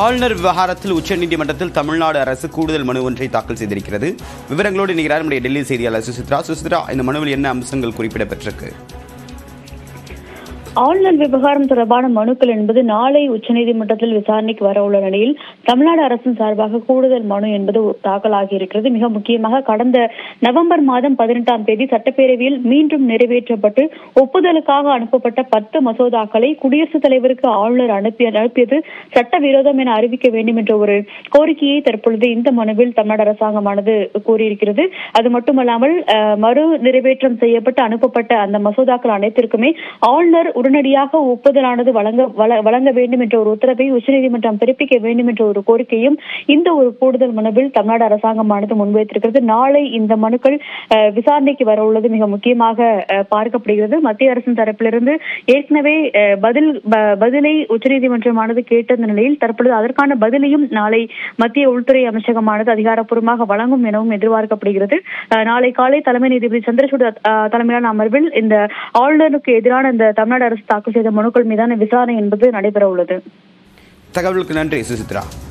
ஆளுநர் விவகாரத்தில் உச்சநீதிமன்றத்தில் தமிழ்நாடு அரசு கூடுதல் மனு ஒன்றை தாக்கல் செய்திருக்கிறது. விவரங்களோடு இணைகிறார் நம்முடைய டெல்லி செய்தியாளர் சுசித்ரா. இந்த மனுவில் என்ன அம்சங்கள் குறிப்பிடப்பட்டிருக்கு? ஆளுநர் விவகாரம் தொடர்பான மனுக்கள் என்பது நாளை உச்சநீதிமன்றத்தில் விசாரணைக்கு வர உள்ள நிலையில் தமிழ்நாடு அரசின் சார்பாக கூடுதல் மனு என்பது தாக்கலாகி இருக்கிறது. மிக முக்கியமாக கடந்த நவம்பர் மாதம் 18ஆம் தேதி சட்டப்பேரவையில் மீண்டும் நிறைவேற்றப்பட்டு ஒப்புதலுக்காக அனுப்பப்பட்ட 10 மசோதாக்களை குடியரசுத் தலைவருக்கு ஆளுநர் அனுப்பியது சட்டவிரோதம் என அறிவிக்க வேண்டும் என்ற ஒரு கோரிக்கையை தற்பொழுது இந்த மனுவில் தமிழ்நாடு அரசாங்கமானது கூறியிருக்கிறது. அது மட்டுமல்லாமல் மறு நிறைவேற்றம் செய்யப்பட்டு அனுப்பப்பட்ட அந்த மசோதாக்கள் அனைத்திற்குமே ஆளுநர் உடனடியாக ஒப்புதலானது வழங்க வேண்டும் என்ற ஒரு உத்தரவை உச்சநீதிமன்றம் பிறப்பிக்க வேண்டும் என்ற ஒரு கோரிக்கையும் இந்த ஒரு கூடுதல் மனுவில் தமிழ்நாடு அரசாங்கமானது முன்வைத்திருக்கிறது. நாளை இந்த மனுக்கள் விசாரணைக்கு வர உள்ளது மிக முக்கியமாக பார்க்கப்படுகிறது. மத்திய அரசின் தரப்பிலிருந்து ஏற்கனவே பதிலை உச்சநீதிமன்றமானது கேட்ட நிலையில் தற்பொழுது அதற்கான பதிலையும் நாளை மத்திய உள்துறை அமைச்சகமானது அதிகாரப்பூர்வமாக வழங்கும் எனவும் எதிர்பார்க்கப்படுகிறது. நாளை காலை தலைமை நீதிபதி சந்திரசூட் தலைமையிலான அமர்வில் இந்த ஆளுநருக்கு எதிரான இந்த தமிழ்நாடு அரசு தாக்கல் செய்த மனுக்கள் மீதான விசாரணை என்பது நடைபெற உள்ளது. தகவலுக்கு நன்றி சுசித்ரா.